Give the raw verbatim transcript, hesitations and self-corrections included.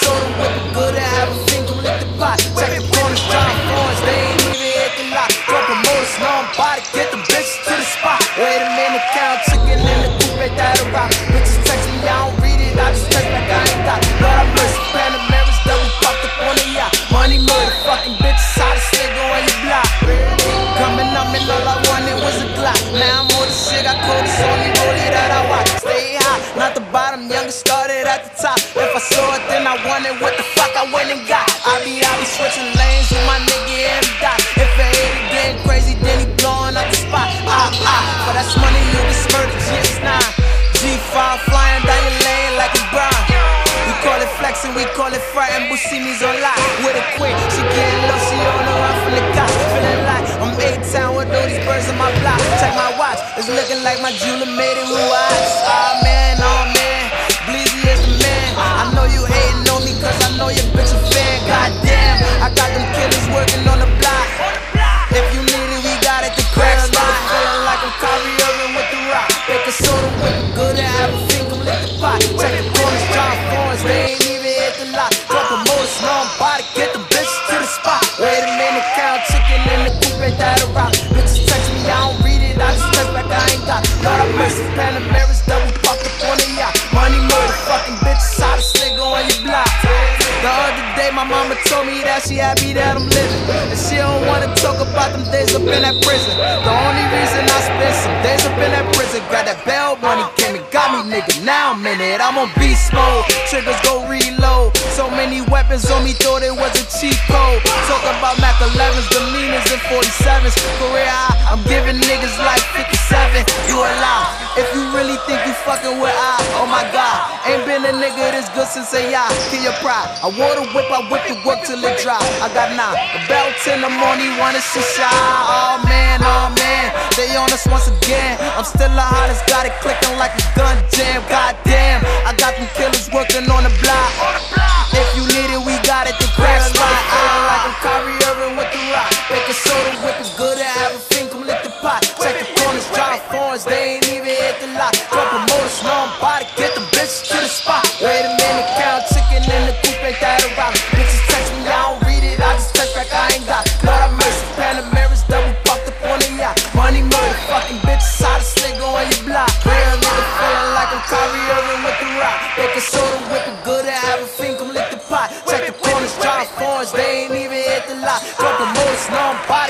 soda, whip it good and have a finger lick the pot. Check the corners, John Forns, they ain't even hit the lot. Drop promoters, know I'm about to get them bitches to the spot. Wait a minute, count chicken in the coupe, that'll rock. Bitches text me, I don't read it, I just text like I ain't got. Lord have mercy, Panameras, double popped up on the yacht. Money murder, fucking bitches, how to nigga on your block. Coming up and all I wanted was a Glock. Now I'm on the shit, I call this only rollie that I watch. Stay high, not the bottom, youngest started at the top. If I saw it, then I wanted what the fuck I went and got. I be, I be switching lanes with my nigga M. Dot. If a hater getting crazy, then he blowing up the spot. Ah, ah, for that's money you can smurder, G S nine. G five flying down your lane like a brown. We call it flexing, we call it frightened. Buscemi's on lock with a quick. She getting low, she on the run from the cops. Feeling like I'm A-Town with all these birds on my block. Check my watch, it's looking like my jeweler made it with watch. Ah man, oh man, Bleezy is the man. I know you hating on me cause I know your bitch a fan. Goddamn, I got them killers working on the block. If you need it, we got it, the crack spot. Feeling like I'm Kyrie Irving with the rock. Make a soda, whip it good and have a finger lick the pot. Check the corners, John Forns, they ain't even hit the lot. Drop promoters, know I'm about to get them bitches to the spot. Wait a minute, count chicken in the coupe, that'll rock. Bitches text me, I don't read it, I just text like I ain't got. Lord have mercy, Panameras, double popped up on the yacht. Money murder, fucking bitches, how to nigga on your block. The other day, my mama told me that she happy that I'm living, and she don't wanna talk about them days up in that prison. The only reason I spent some days up in that prison, grab that bail money, came and got me, nigga. Now I'm in it, I'm on beast mode. Triggers go reload. So many weapons on me, thought it was a cheat code. Talk about Mac elevens, Galenas, and forty-sevens. Career high, I'm giving niggas like fifty-seven. You a lie if you really think you fucking with I. Oh my god, ain't been a nigga this good since a y'all. Kill your pride. I wore the whip, I whip the work till it dry. I got nine, a belt in the morning, wanna shit shy. Oh man, oh man, they on us once again. I'm still the hottest, got it clicking like a gun jam. Goddamn, I got them killers working on the block. If you need it, we got it, the crack spot. Feeling like I'm Kyrie Irving with the rock. Make a soda, whip it good and have a finger lick the pot. Check the corners, John Forns, they ain't even hit the lot. Drop promoters, know I'm about to get them bitches to the spot. Wait a minute, count chicken in the coupe, that'll rock. Bitches text me, I don't read it, I just text like I ain't got. Lord have mercy, Panameras, double popped up on the yacht. Money murder, fucking bitches, how to nigga on your block. Real nigga feeling like I'm Kyrie Irving with the rock. Make a soda, whip it good and have a finger lick the pot. Check the corners, John Forns, they ain't even hit the lot. Drop the motors, know I'm